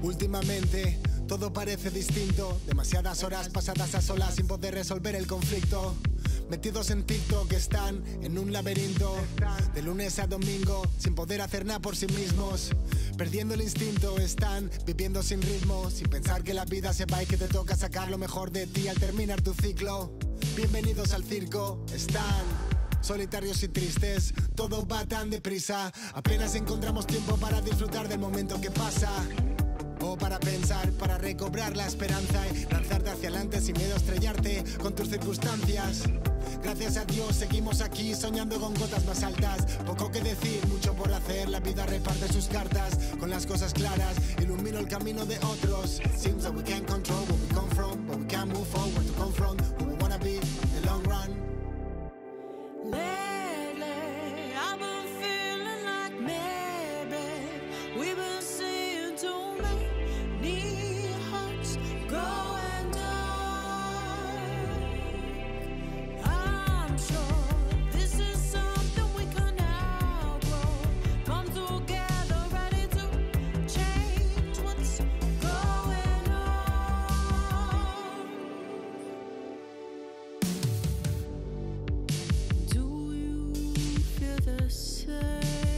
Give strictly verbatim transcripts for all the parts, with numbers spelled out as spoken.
Últimamente todo parece distinto, demasiadas horas pasadas a solas sin poder resolver el conflicto. Metidos en TikTok están en un laberinto, de lunes a domingo sin poder hacer nada por sí mismos. Perdiendo el instinto están viviendo sin ritmo, sin pensar que la vida se va y que te toca sacar lo mejor de ti al terminar tu ciclo. Bienvenidos al circo, están solitarios y tristes, todo va tan deprisa. Apenas encontramos tiempo para disfrutar del momento que pasa, o para pensar, para recobrar la esperanza y lanzarte hacia adelante sin miedo a estrellarte con tus circunstancias. Gracias a Dios seguimos aquí soñando con cotas más altas. Poco que decir, mucho por hacer, la vida reparte sus cartas. Con las cosas claras, ilumino el camino de otros. Seems that we can't control where we come from, but we can't move forward to confront who we wanna be in the long run. Lately, I've been feeling like maybe we've been seeing too many hearts going down. I'm sure this is something we can outgrow. Come together, ready to change what's going on. Do you feel the same?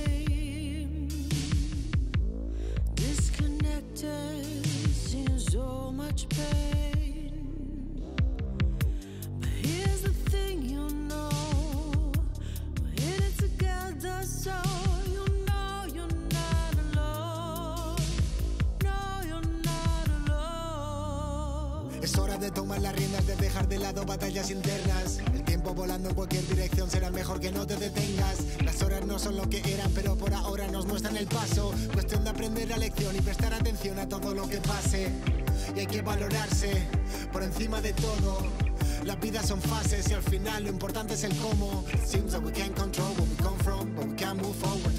Disconnected, seeing so much pain. But here's the thing, you know, we're in it together, so you know you're not alone. No, you're not alone. Es hora de tomar las riendas, de dejar de lado batallas internas. El tiempo volando en cualquier dirección, será mejor que no te detengas. Las horas no son lo que eran, pero por ahora nos muestran el paso. Cuestión de aprender la lección y prestar atención a todo lo que pase. Y hay que valorarse por encima de todo. Las vidas son fases y al final lo importante es el cómo. Seems that we can't control where we come from, but we can't move forward